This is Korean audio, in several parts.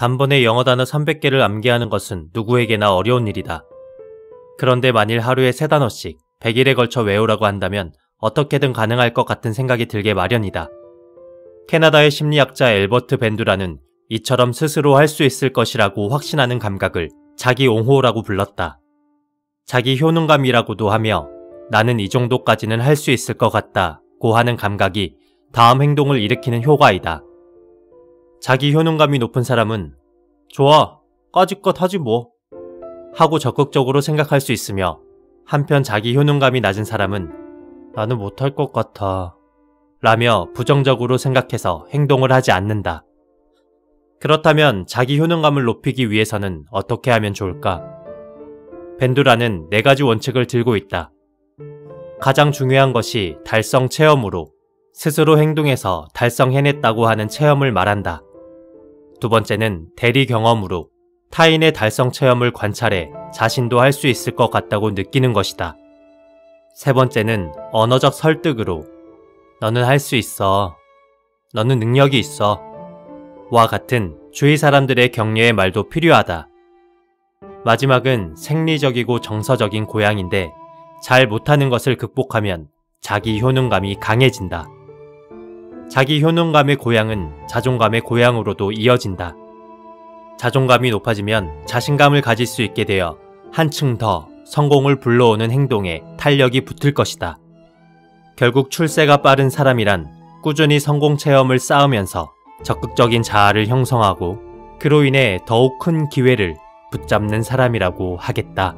단번에 영어 단어 300개를 암기하는 것은 누구에게나 어려운 일이다. 그런데 만일 하루에 3단어씩 100일에 걸쳐 외우라고 한다면 어떻게든 가능할 것 같은 생각이 들게 마련이다. 캐나다의 심리학자 엘버트 밴두라는 이처럼 스스로 할 수 있을 것이라고 확신하는 감각을 자기 옹호라고 불렀다. 자기 효능감이라고도 하며 나는 이 정도까지는 할 수 있을 것 같다고 하는 감각이 다음 행동을 일으키는 효과이다. 자기 효능감이 높은 사람은 좋아, 까짓것 하지 뭐 하고 적극적으로 생각할 수 있으며, 한편 자기 효능감이 낮은 사람은 나는 못할 것 같아 라며 부정적으로 생각해서 행동을 하지 않는다. 그렇다면 자기 효능감을 높이기 위해서는 어떻게 하면 좋을까? 밴두라는 4가지 원칙을 들고 있다. 가장 중요한 것이 달성 체험으로 스스로 행동해서 달성해냈다고 하는 체험을 말한다. 두 번째는 대리 경험으로 타인의 달성 체험을 관찰해 자신도 할 수 있을 것 같다고 느끼는 것이다. 세 번째는 언어적 설득으로 너는 할 수 있어, 너는 능력이 있어 와 같은 주위 사람들의 격려의 말도 필요하다. 마지막은 생리적이고 정서적인 고양인데, 잘 못하는 것을 극복하면 자기 효능감이 강해진다. 자기 효능감의 고양은 자존감의 고양으로도 이어진다. 자존감이 높아지면 자신감을 가질 수 있게 되어 한층 더 성공을 불러오는 행동에 탄력이 붙을 것이다. 결국 출세가 빠른 사람이란 꾸준히 성공 체험을 쌓으면서 적극적인 자아를 형성하고 그로 인해 더욱 큰 기회를 붙잡는 사람이라고 하겠다.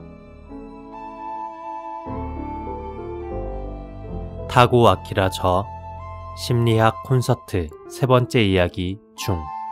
타고 아키라 저 심리학 콘서트 3번째 이야기 중